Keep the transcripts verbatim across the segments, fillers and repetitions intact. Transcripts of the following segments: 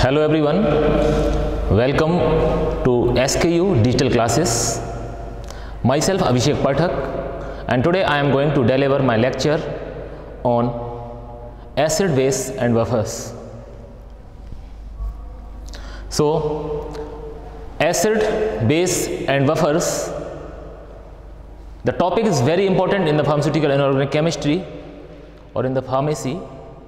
Hello everyone, welcome to S K U Digital Classes. Myself Abhishek Pathak, and today I am going to deliver my lecture on acid, base and buffers. So acid, base and buffers, the topic is very important in the pharmaceutical and organic chemistry or in the pharmacy.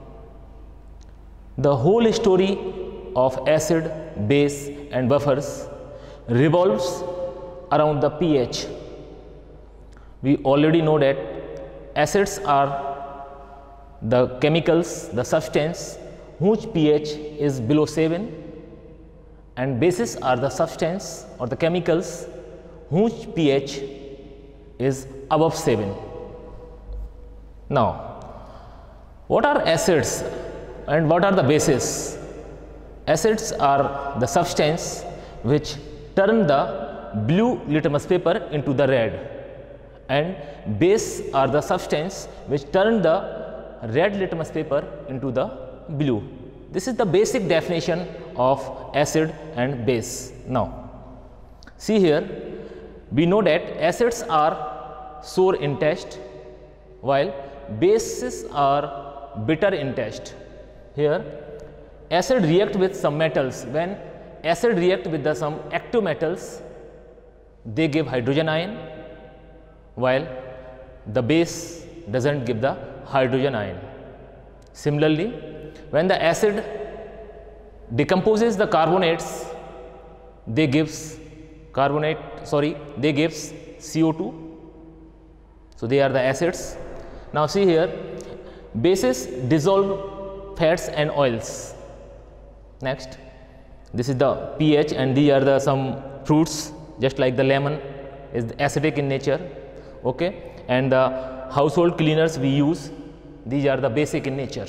The whole story of acid, base and buffers revolves around the pH. We already know that acids are the chemicals, the substance whose pH is below seven, and bases are the substance or the chemicals whose pH is above seven. Now, what are acids and what are the bases? Acids are the substance which turn the blue litmus paper into the red, and base are the substance which turn the red litmus paper into the blue. This is the basic definition of acid and base. Now, see here, we know that acids are sour in taste while bases are bitter in taste. Here, acid react with some metals. When acid react with the some active metals, they give hydrogen ion, while the base doesn't give the hydrogen ion. Similarly, when the acid decomposes the carbonates, they gives carbonate, sorry, they gives C O two. So they are the acids. Now see here, bases dissolve fats and oils. Next, this is the pH, and these are the some fruits, just like the lemon is acidic in nature, okay, and the household cleaners we use, these are the basic in nature.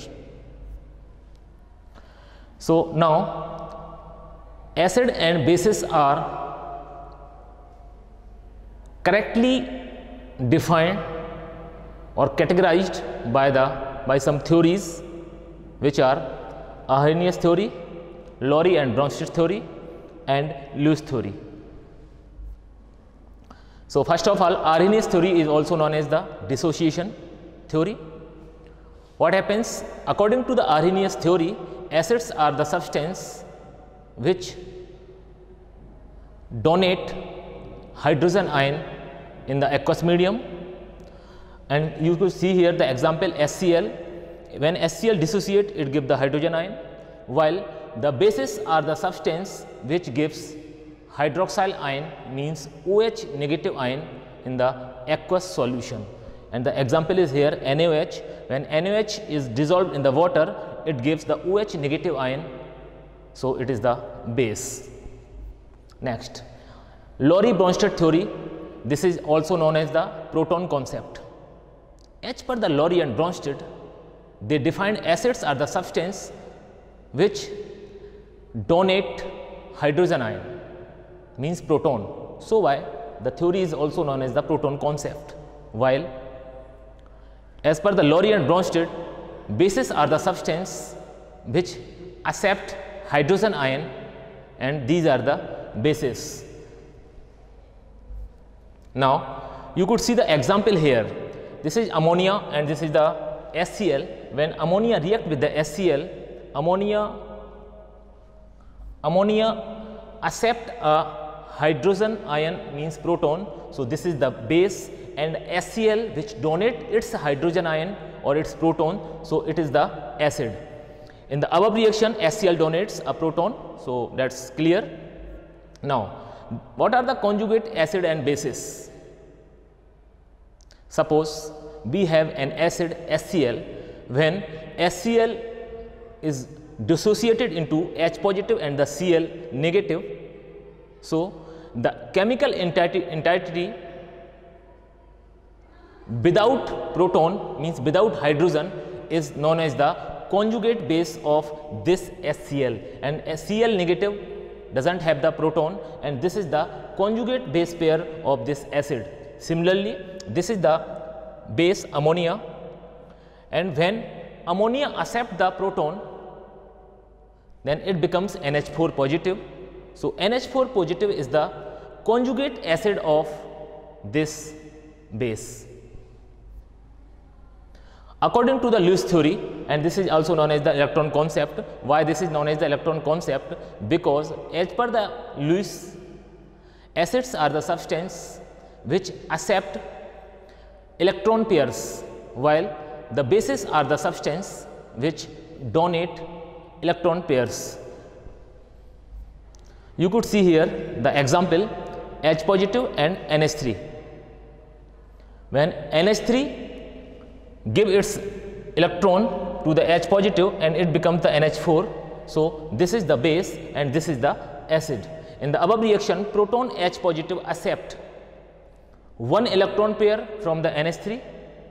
So now acid and bases are correctly defined or categorized by the by some theories, which are Arrhenius theory, Lowry and Bronsted theory and Lewis theory. So first of all, Arrhenius theory is also known as the dissociation theory. What happens? According to the Arrhenius theory, acids are the substance which donate hydrogen ion in the aqueous medium, and you could see here the example S C L. When S C L dissociate, it gives the hydrogen ion, while the bases are the substance which gives hydroxyl ion, means OH negative ion in the aqueous solution. And the example is here N A O H. When N A O H is dissolved in the water, it gives the OH negative ion, so it is the base. Next, Lowry-Bronsted theory, this is also known as the proton concept. As per the Lowry and Bronsted, they defined acids are the substance which donate hydrogen ion, means proton. So why the theory is also known as the proton concept, while as per the Lowry and Bronsted, bases are the substance which accept hydrogen ion, and these are the bases. Now you could see the example here. This is ammonia and this is the S C L. When ammonia react with the S C L, ammonia ammonia accept a hydrogen ion, means proton. So this is the base, and S C L which donate its hydrogen ion or its proton, so it is the acid. In the above reaction, S C L donates a proton, so that's clear. Now, what are the conjugate acid and bases? Suppose we have an acid S C L. When S C L is dissociated into H positive and the C L negative, so the chemical entity, entity without proton, means without hydrogen, is known as the conjugate base of this S C L, and C L negative doesn't have the proton, and this is the conjugate base pair of this acid. Similarly, this is the base ammonia, and when ammonia accept the proton, then it becomes N H four positive. So N H four positive is the conjugate acid of this base. According to the Lewis theory, and this is also known as the electron concept. Why this is known as the electron concept? Because as per the Lewis, acids are the substance which accept electron pairs, while the bases are the substance which donate electron pairs. You could see here the example H positive and N H three. When N H three give its electron to the H positive and it becomes the N H four. So this is the base and this is the acid. In the above reaction, proton H positive accept one electron pair from the N H three.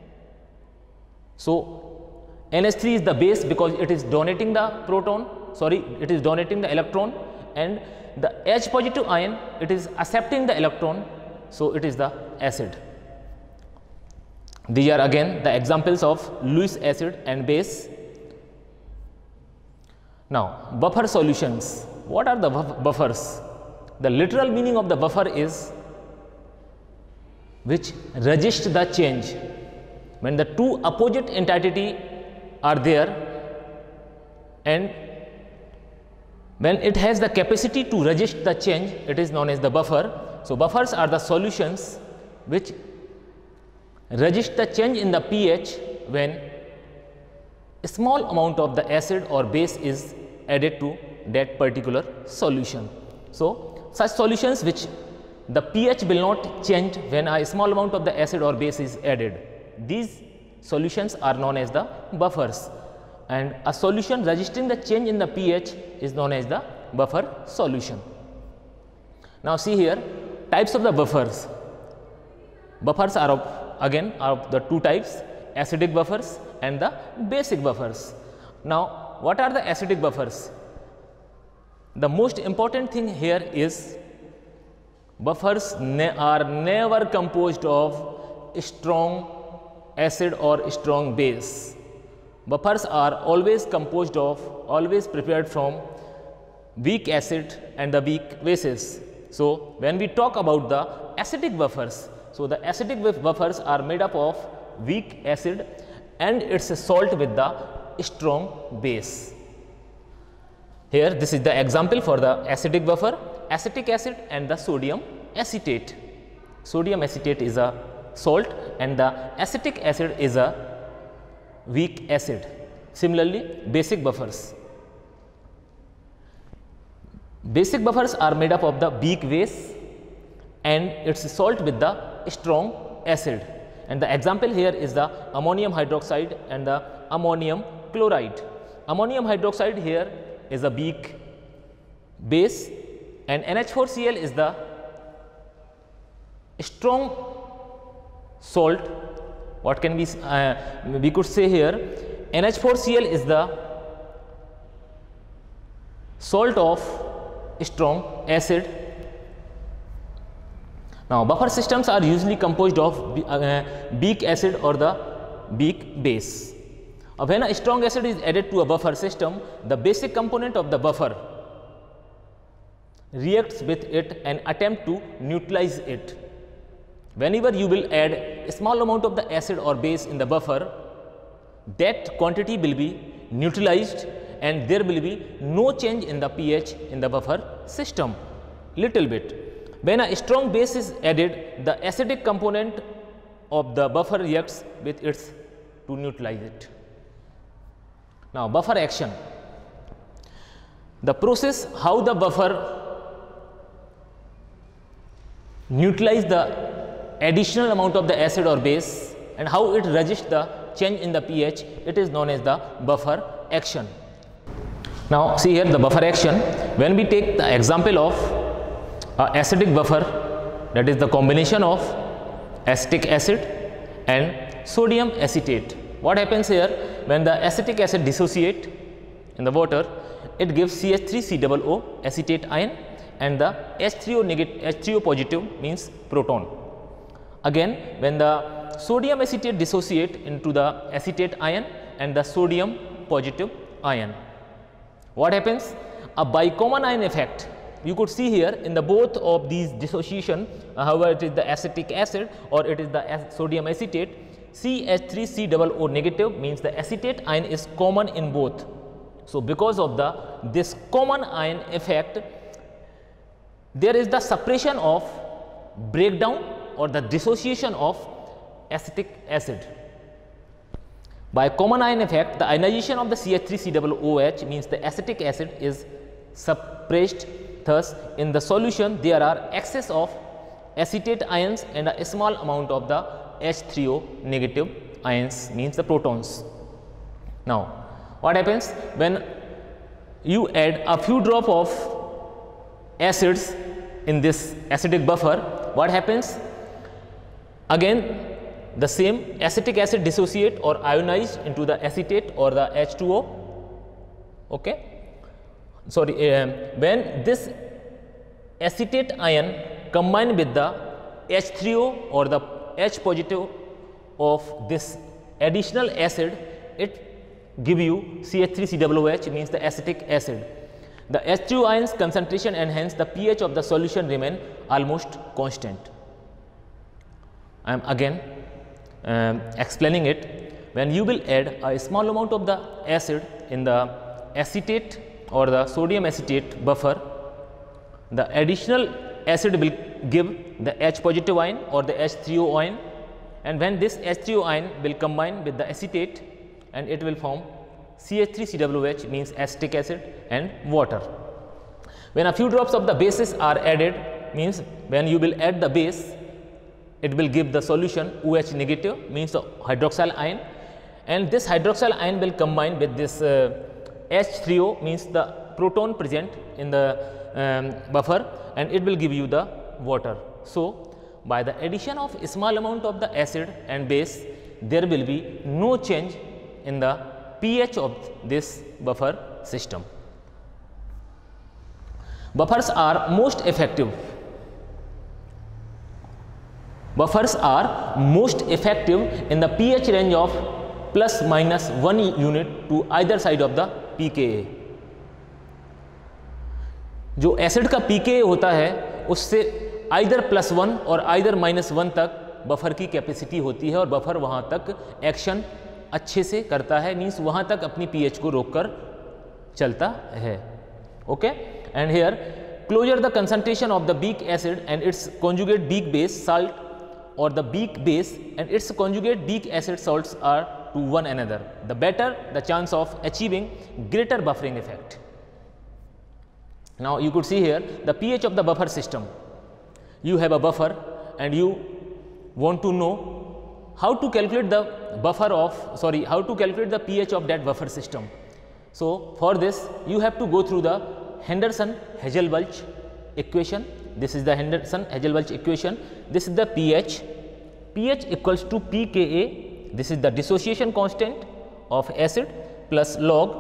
So N H three is the base because it is donating the proton, sorry, it is donating the electron, and the H positive ion, it is accepting the electron, so it is the acid. These are again the examples of Lewis acid and base. Now buffer solutions. What are the buffers? The literal meaning of the buffer is which resist the change. When the two opposite entity are there and when it has the capacity to resist the change, it is known as the buffer. So buffers are the solutions which resist the change in the pH when a small amount of the acid or base is added to that particular solution. So such solutions which the pH will not change when a small amount of the acid or base is added, these solutions are known as the buffers, and a solution resisting the change in the pH is known as the buffer solution. Now see here types of the buffers. Buffers are of again are of the two types, acidic buffers and the basic buffers. Now what are the acidic buffers? The most important thing here is buffers ne are never composed of strong acid or strong base. Buffers are always composed of, always prepared from weak acid and the weak bases. So when we talk about the acidic buffers, so the acidic buffers are made up of weak acid and its salt with the strong base. Here this is the example for the acidic buffer, acetic acid and the sodium acetate. Sodium acetate is a salt and the acetic acid is a weak acid. Similarly, basic buffers. Basic buffers are made up of the weak base and its salt with the strong acid, and the example here is the ammonium hydroxide and the ammonium chloride. Ammonium hydroxide here is a weak base and N H four C l is the strong salt. What can we uh, we could say here, N H four C l is the salt of strong acid. Now buffer systems are usually composed of uh, weak acid or the weak base. Uh, when a strong acid is added to a buffer system, the basic component of the buffer reacts with it and attempt to neutralize it. Whenever you will add a small amount of the acid or base in the buffer, that quantity will be neutralized and there will be no change in the pH in the buffer system, little bit. When a strong base is added, the acidic component of the buffer reacts with its to neutralize it. Now buffer action. The process how the buffer neutralize the additional amount of the acid or base and how it resists the change in the pH, it is known as the buffer action. Now see here the buffer action. When we take the example of uh, acidic buffer, that is the combination of acetic acid and sodium acetate. What happens here, when the acetic acid dissociate in the water, it gives C H three C O O acetate ion and the H three O negative, H three O positive means proton. Again, when the sodium acetate dissociate into the acetate ion and the sodium positive ion. What happens? A bicommon ion effect. You could see here in the both of these dissociation, uh, however it is the acetic acid or it is the ac sodium acetate, C H three C O O negative means the acetate ion is common in both. So, because of the this common ion effect, there is the suppression of breakdown or the dissociation of acetic acid. By common ion effect, the ionization of the C H three C O O H means the acetic acid is suppressed. Thus, in the solution there are excess of acetate ions and a small amount of the H three O negative ions, means the protons. Now, what happens when you add a few drop of acids in this acidic buffer? What happens? Again the same acetic acid dissociate or ionize into the acetate or the H two O. Okay. Sorry, uh, when this acetate ion combine with the H three O or the H positive of this additional acid, it give you C H three C O O H, means the acetic acid. The H three O ions concentration and hence the pH of the solution remain almost constant. I am again um, explaining it. When you will add a small amount of the acid in the acetate or the sodium acetate buffer, the additional acid will give the H positive ion or the H three O ion, and when this H three O ion will combine with the acetate and it will form C H three C O O H, means acetic acid and water. When a few drops of the bases are added, means when you will add the base, it will give the solution O H negative, means the hydroxyl ion, and this hydroxyl ion will combine with this uh, H three O, means the proton present in the um, buffer, and it will give you the water. So, by the addition of a small amount of the acid and base, there will be no change in the pH of this buffer system. Buffers are most effective. Buffers are most effective in the pH range of plus minus one unit to either side of the pKa. जो acid का pKa होता है उससे either plus one और either minus one तक buffer की capacity होती है और बफर वहाँ तक एक्शन अच्छे से करता है, मीन्स वहाँ तक अपनी पीएच को रोककर चलता है. Okay, and here closer the concentration of the weak acid and its conjugate weak base salt or the weak base and its conjugate weak acid salts are to one another, the better the chance of achieving greater buffering effect. Now, you could see here the pH of the buffer system. You have a buffer and you want to know how to calculate the buffer of sorry how to calculate the pH of that buffer system. So, for this you have to go through the Henderson-Hasselbalch equation. This is the Henderson-Hasselbalch equation. This is the pH. pH equals to pKa. This is the dissociation constant of acid plus log.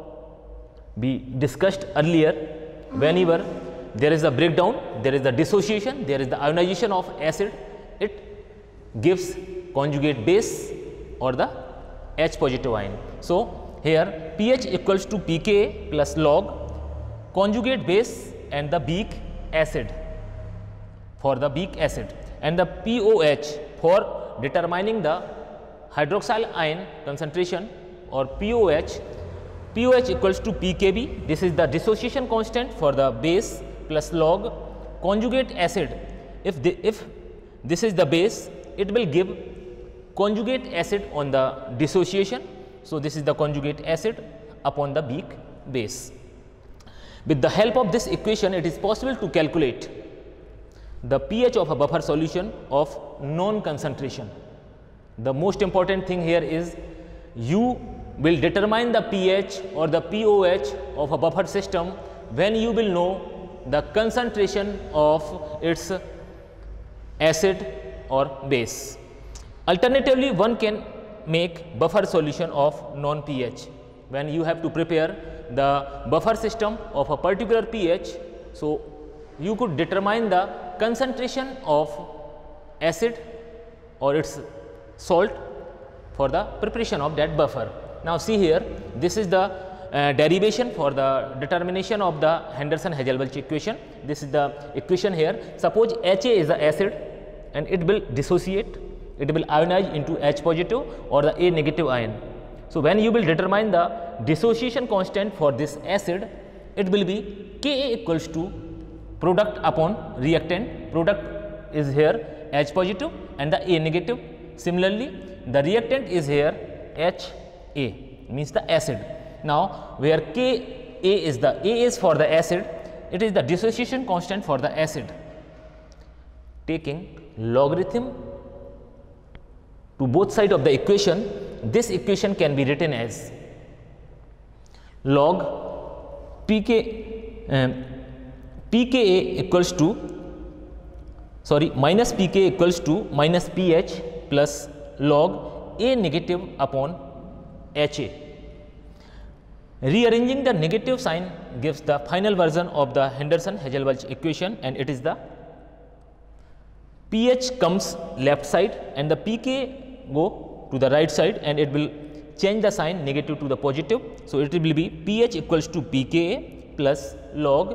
We discussed earlier, whenever there is a breakdown, there is the dissociation, there is the ionization of acid, it gives conjugate base or the H positive ion. So, here pH equals to pKa plus log conjugate base and the weak acid for the weak acid, and the P O H for determining the hydroxyl ion concentration or P O H. P O H equals to pKb. This is the dissociation constant for the base plus log conjugate acid. If the, if this is the base, it will give conjugate acid on the dissociation. So, this is the conjugate acid upon the weak base. With the help of this equation, it is possible to calculate the pH of a buffer solution of known concentration. The most important thing here is you will determine the pH or the P O H of a buffer system when you will know the concentration of its acid or base. Alternatively, one can make buffer solution of non pH. When you have to prepare the buffer system of a particular pH, so you could determine the concentration of acid or its salt for the preparation of that buffer. Now, see here, this is the uh, derivation for the determination of the Henderson-Hazelbalch equation. This is the equation here. Suppose Ha is the acid and it will dissociate, it will ionize into H positive or the A negative ion. So when you will determine the dissociation constant for this acid, it will be Ka equals to product upon reactant. Product is here H positive and the A negative. Similarly, the reactant is here H A, means the acid. Now where Ka is the A is for the acid, it is the dissociation constant for the acid. Taking logarithm to both sides of the equation, this equation can be written as log pk um, pka equals to sorry minus pk equals to minus pH plus log A negative upon Ha. Rearranging the negative sign gives the final version of the Henderson-Hazelbalch equation, and it is the pH comes left side and the pK go to the right side, and it will change the sign negative to the positive. So it will be pH equals to pKa plus log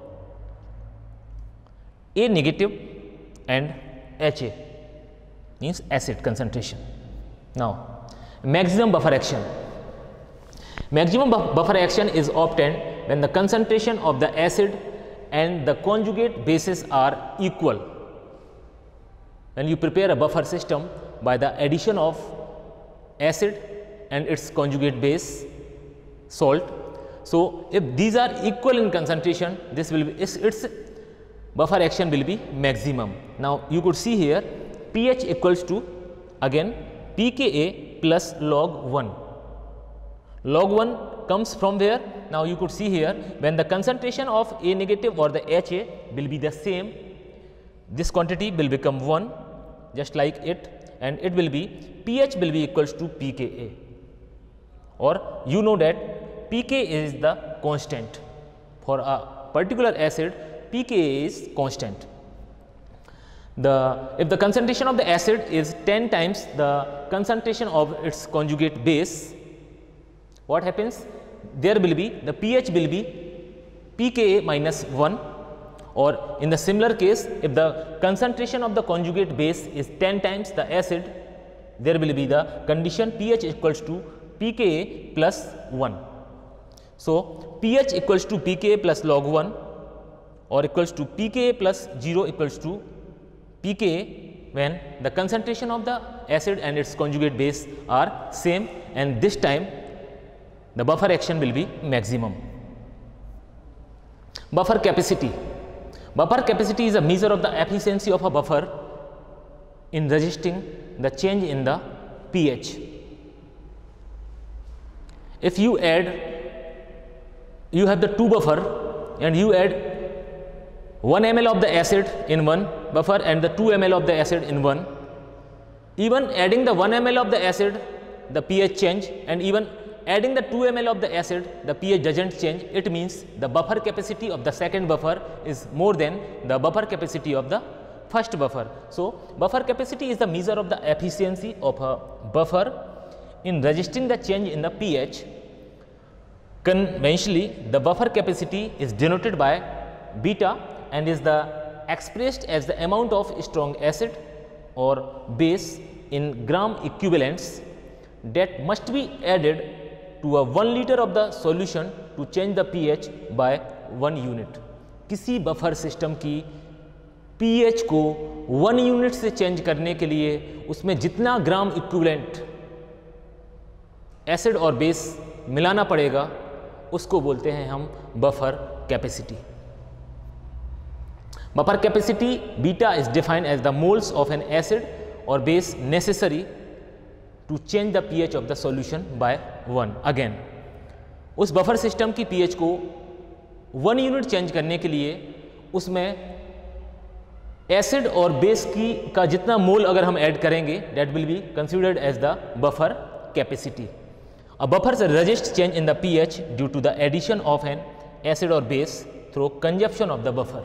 A negative and Ha, means acid concentration. Now maximum buffer action. Maximum bu buffer action is obtained when the concentration of the acid and the conjugate bases are equal. When you prepare a buffer system by the addition of acid and its conjugate base salt. So if these are equal in concentration, this will be its, its buffer action will be maximum. Now you could see here pH equals to again pKa plus log one. Log one comes from where? Now you could see here when the concentration of A negative or the Ha will be the same, this quantity will become one just like it, and it will be pH will be equals to pKa, or you know that pK is the constant for a particular acid. pKa is constant. The if the concentration of the acid is ten times the concentration of its conjugate base, what happens? There will be the pH will be pKa minus one, or in the similar case if the concentration of the conjugate base is ten times the acid, there will be the condition pH equals to pKa plus one. So pH equals to pKa plus log one or equals to pKa plus zero equals to pKa when the concentration of the acid and its conjugate base are same, and this time the buffer action will be maximum. Buffer capacity. Buffer capacity is a measure of the efficiency of a buffer in resisting the change in the pH. If you add, you have the two buffer and you add one milliliter of the acid in one buffer and the two milliliter of the acid in one, even adding the one milliliter of the acid, the pH change, and even adding the two milliliter of the acid, the pH doesn't change. It means the buffer capacity of the second buffer is more than the buffer capacity of the first buffer. So buffer capacity is the measure of the efficiency of a buffer in resisting the change in the pH. Conventionally, the buffer capacity is denoted by beta and is the expressed as the amount of strong acid or base in gram equivalents that must be added to a one liter of the solution to change the pH by one unit. किसी buffer system की pH को one unit से change करने के लिए उसमें जितना gram equivalent acid और बेस मिलाना पड़ेगा उसको बोलते हैं हम buffer capacity. Buffer capacity beta is defined as the moles of an acid or base necessary to change the pH of the solution by one. Again, उस बफर सिस्टम की pH को one यूनिट चेंज करने के लिए उसमें acid और base की का जितना मोल अगर हम ऐड करेंगे, that will be considered as the buffer capacity. A buffer resists change in the pH due to the addition of an acid or base through consumption of the buffer.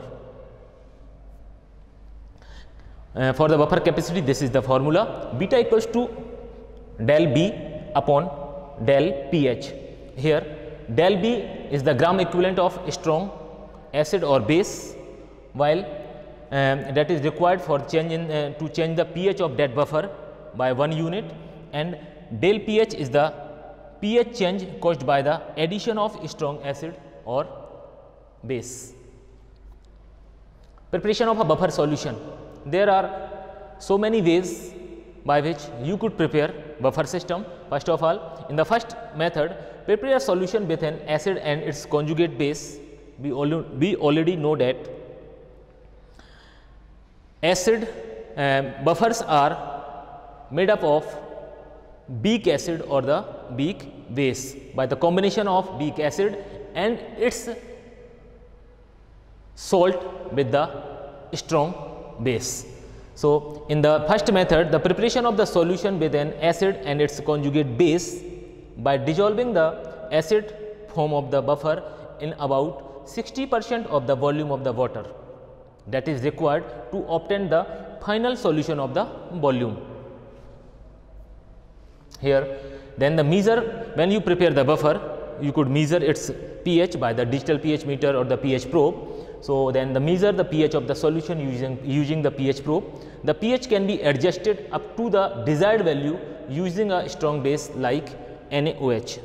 Uh, for the buffer capacity, this is the formula: beta equals to del B upon del pH. Here Del B is the gram equivalent of strong acid or base, while um, that is required for change in, uh, to change the pH of that buffer by one unit, and del pH is the pH change caused by the addition of strong acid or base. Preparation of a buffer solution. There are so many ways by which you could prepare buffer system. First of all, in the first method, prepare a solution with an acid and its conjugate base. We already, we already know that acid um, buffers are made up of weak acid or the weak base. By the combination of weak acid and its salt with the strong base. So, in the first method, the preparation of the solution with an acid and its conjugate base by dissolving the acid form of the buffer in about sixty percent of the volume of the water that is required to obtain the final solution of the volume. Here, then the measure, when you prepare the buffer, you could measure its pH by the digital pH meter or the pH probe. So, then the measure the pH of the solution using, using the pH probe. The pH can be adjusted up to the desired value using a strong base like N a O H.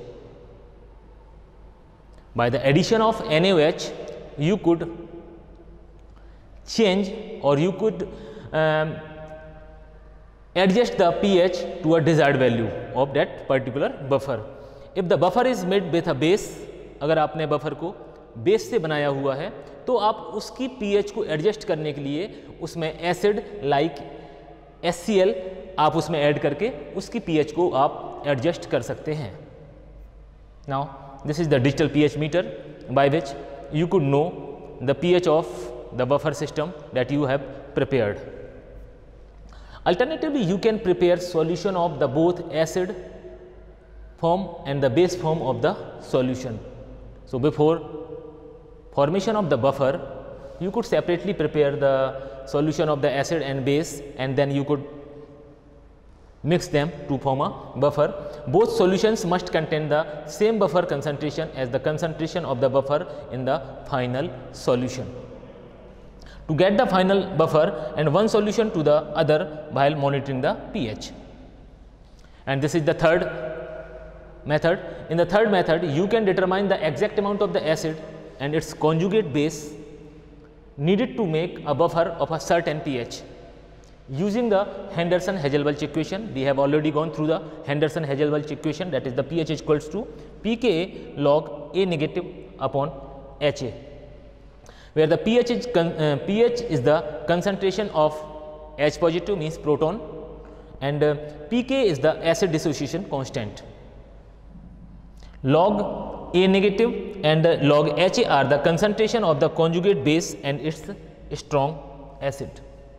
By the addition of N a O H, you could change or you could um, adjust the pH to a desired value of that particular buffer. If the buffer is made with a base, अगर आपने buffer को base से बनाया हुआ है तो आप उसकी पीएच को एडजस्ट करने के लिए उसमें acid like H C L आप उसमें ऐड करके उसकी पीएच को आप एडजस्ट कर सकते हैं. Now this is the digital pH meter by which you could know the pH of the buffer system that you have prepared. Alternatively, you can prepare solution of the both acid form and the base form of the solution. So, before formation of the buffer, you could separately prepare the solution of the acid and base, and then you could mix them to form a buffer. Both solutions must contain the same buffer concentration as the concentration of the buffer in the final solution. To get the final buffer and one solution to the other while monitoring the pH. And this is the third method. In the third method, you can determine the exact amount of the acid and its conjugate base needed to make a buffer of a certain pH. Using the Henderson-Haselbalch equation, we have already gone through the Henderson-Haselbalch equation, that is the pH equals to pKa log A negative upon Ha, where the pH is, uh, pH is the concentration of H positive means proton, and uh, pK is the acid dissociation constant. Log A negative and uh, log Ha are the concentration of the conjugate base and its strong acid.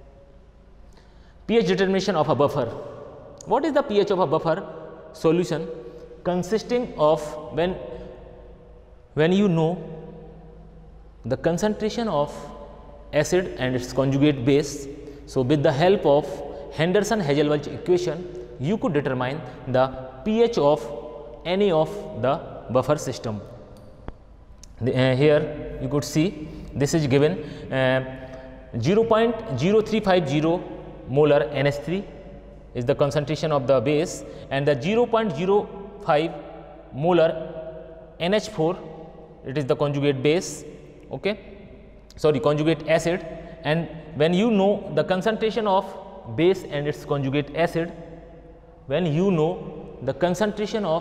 pH determination of a buffer. What is the pH of a buffer solution? Consisting of when when you know the concentration of acid and its conjugate base. So, with the help of Henderson-Haselbalch equation, you could determine the pH of any of the buffer system. The, uh, here you could see this is given uh, zero point zero three five zero molar N H three is the concentration of the base, and the zero point zero five molar N H four, it is the conjugate base, okay, sorry conjugate acid. And when you know the concentration of base and its conjugate acid, when you know the concentration of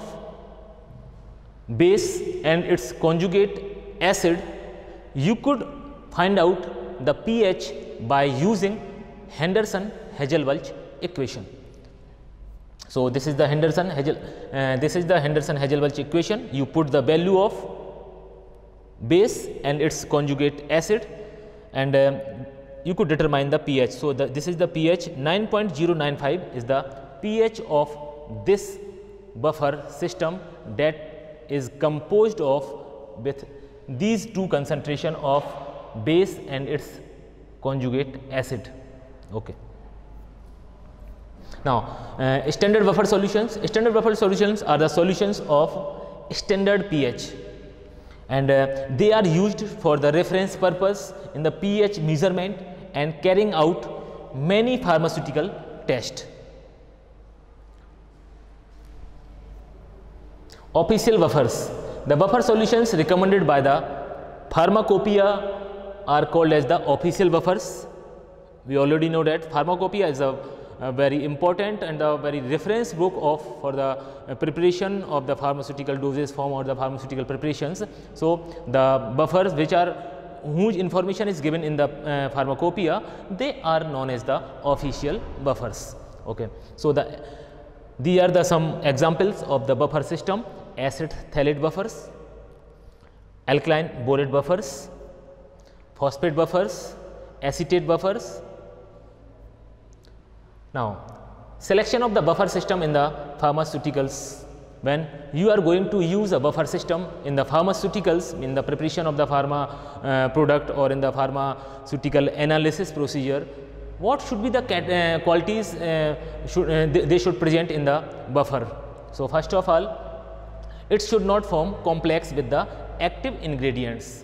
base and its conjugate acid, you could find out the pH by using Henderson-Haselbalch equation. So, this is the Henderson Hasel uh, this is the Henderson-Haselbalch equation. You put the value of base and its conjugate acid, and uh, you could determine the pH. So, the, this is the pH. Nine point zero nine five is the pH of this buffer system that is composed of with these two concentration of base and its conjugate acid. Okay. Now, uh, standard buffer solutions. Standard buffer solutions are the solutions of standard pH. and uh, they are used for the reference purpose in the pH measurement and carrying out many pharmaceutical tests. Official buffers. The buffer solutions recommended by the pharmacopoeia are called as the official buffers. We already know that pharmacopoeia is a, a very important and a very reference book of for the uh, preparation of the pharmaceutical dosage form or the pharmaceutical preparations. So, the buffers which are whose information is given in the uh, pharmacopoeia, they are known as the official buffers. Okay. So, the these are the some examples of the buffer system: acid phthalate buffers, alkaline borate buffers, phosphate buffers, acetate buffers. Now, selection of the buffer system in the pharmaceuticals. When you are going to use a buffer system in the pharmaceuticals, in the preparation of the pharma uh, product or in the pharmaceutical analysis procedure, what should be the uh, qualities uh, should, uh, they, they should present in the buffer? So, first of all, it should not form complex with the active ingredients.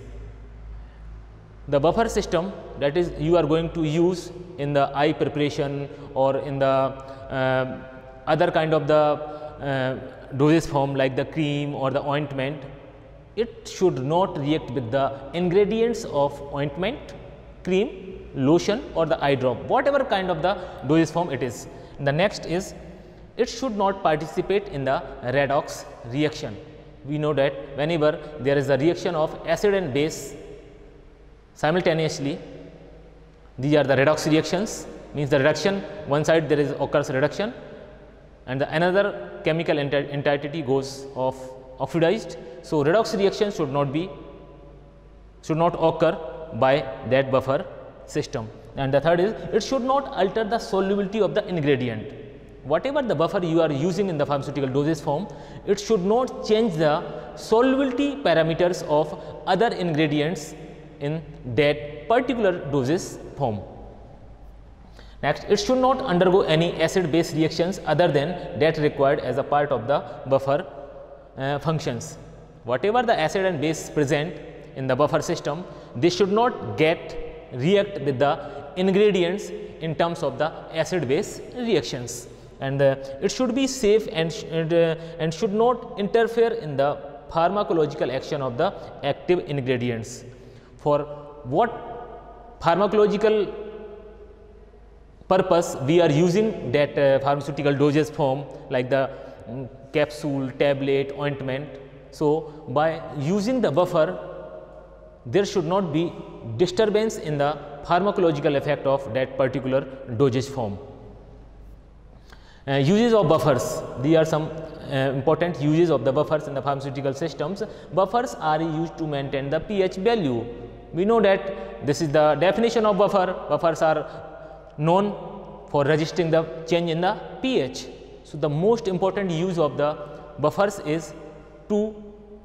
The buffer system, that is you are going to use in the eye preparation or in the uh, other kind of the uh, dosage form like the cream or the ointment, it should not react with the ingredients of ointment, cream, lotion or the eye drop, whatever kind of the dosage form it is. The next is, it should not participate in the redox reaction. We know that whenever there is a reaction of acid and base simultaneously, these are the redox reactions, means the reduction, one side there is occurs reduction and the another chemical entity goes off oxidized. So, redox reaction should not be should not occur by that buffer system. And the third is, it should not alter the solubility of the ingredient. Whatever the buffer you are using in the pharmaceutical dosage form, it should not change the solubility parameters of other ingredients in that particular dosage form. Next, it should not undergo any acid base reactions other than that required as a part of the buffer uh, functions. Whatever the acid and base present in the buffer system, they should not get react with the ingredients in terms of the acid base reactions, and uh, it should be safe and sh and, uh, and should not interfere in the pharmacological action of the active ingredients. For what pharmacological purpose we are using that uh, pharmaceutical dosage form like the um, capsule, tablet, ointment. So, by using the buffer, there should not be disturbance in the pharmacological effect of that particular dosage form. Uh, uses of buffers, these are some uh, important uses of the buffers in the pharmaceutical systems. Buffers are used to maintain the pH value. We know that this is the definition of buffer. Buffers are known for resisting the change in the pH. So, the most important use of the buffers is to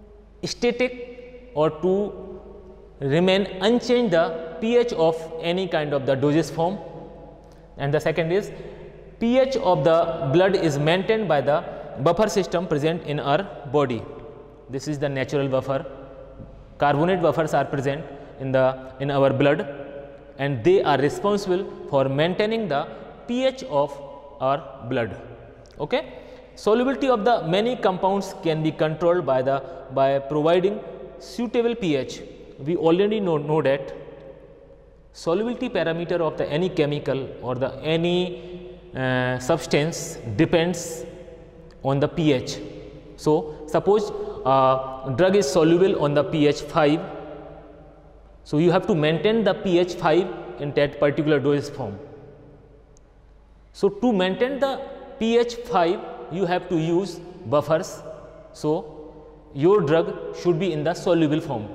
static or to remain unchanged the pH of any kind of the dosage form, and the second is pH of the blood is maintained by the buffer system present in our body. This is the natural buffer. Carbonate buffers are present in the in our blood, and they are responsible for maintaining the pH of our blood. Okay. Solubility of the many compounds can be controlled by the by providing suitable pH. We already know, know that solubility parameter of the any chemical or the any uh, substance depends on the pH. So, suppose uh, drug is soluble on the pH five. So, you have to maintain the pH five in that particular dosage form. So, to maintain the pH five, you have to use buffers. So, your drug should be in the soluble form.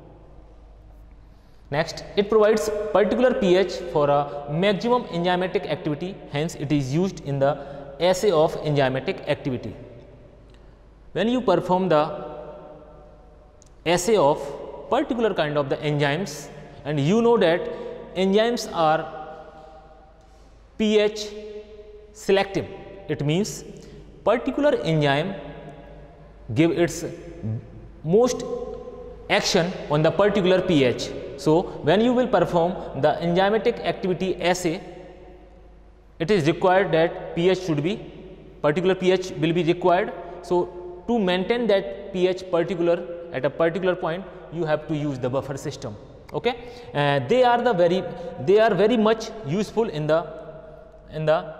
Next, it provides particular pH for a maximum enzymatic activity, hence it is used in the assay of enzymatic activity. When you perform the assay of particular kind of the enzymes, and you know that enzymes are pH selective, it means particular enzyme give its most action on the particular pH. So when you will perform the enzymatic activity assay, it is required that pH should be, particular pH will be required. So to maintain that pH particular at a particular point, you have to use the buffer system. Okay, uh, they are the very they are very much useful in the in the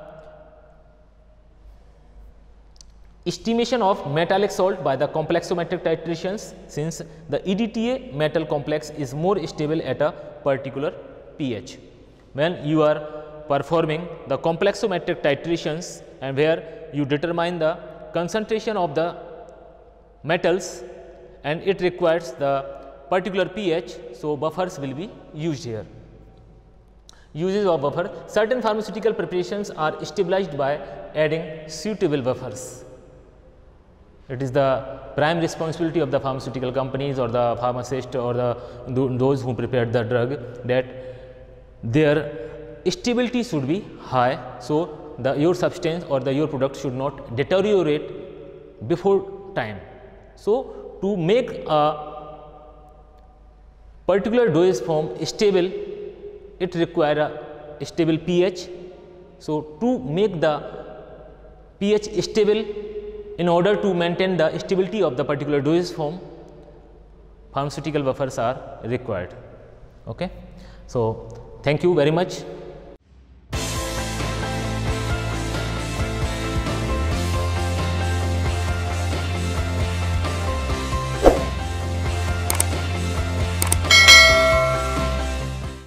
estimation of metallic salt by the complexometric titrations, since the E D T A metal complex is more stable at a particular pH. When you are performing the complexometric titrations and where you determine the concentration of the metals and it requires the particular pH, so buffers will be used here. Uses of buffer: certain pharmaceutical preparations are stabilized by adding suitable buffers. It is the prime responsibility of the pharmaceutical companies or the pharmacist or the those who prepared the drug that their stability should be high. So the your substance or the your product should not deteriorate before time. So to make a particular dosage form stable, it requires a stable pH. So to make the pH stable, in order to maintain the stability of the particular dosage form, pharmaceutical buffers are required. Okay. So thank you very much.